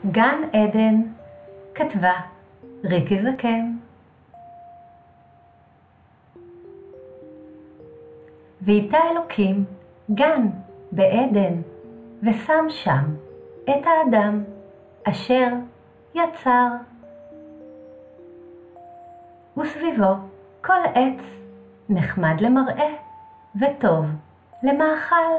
גן עדן, כתבה ריקי זקן. ואיתה אלוקים גן בעדן, ושם שם את האדם אשר יצר. וסביבו כל עץ נחמד למראה וטוב למאכל.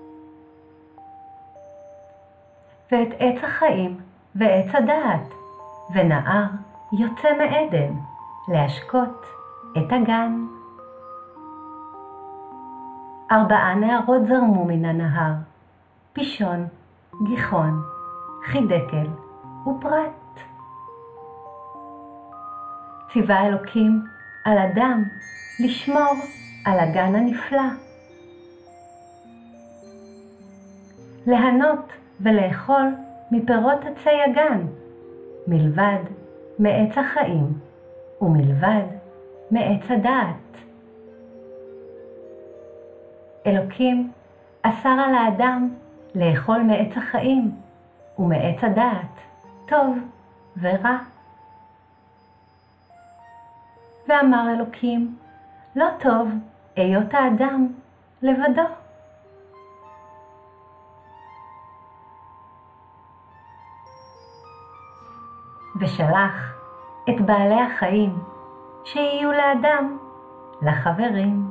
ואת עץ החיים ועץ הדעת ונהר יוצא מעדן להשקות את הגן. 4 נהרות זרמו מן הנהר, פישון, גיחון, חידקל ופרת. ציווה אלוקים על אדם לשמור על הגן הנפלא, ליהנות ולאכול מפירות עצי הגן, מלבד מעץ החיים ומלבד מעץ הדעת. אלוקים אסר על האדם לאכול מעץ החיים ומעץ הדעת, טוב ורע. ואמר אלוקים, לא טוב היות האדם לבדו. ושלח את בעלי החיים שיהיו לאדם לחברים.